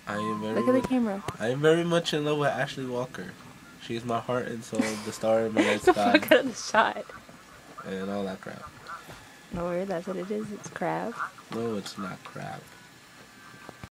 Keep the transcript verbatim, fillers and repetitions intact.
I am very Look at the much, camera. I am very much in love with Ashley Walker. She is my heart and soul, the star in my night sky, Look at the shot. and all that crap. No worry, that's what it is. It's crab. No, it's not crap.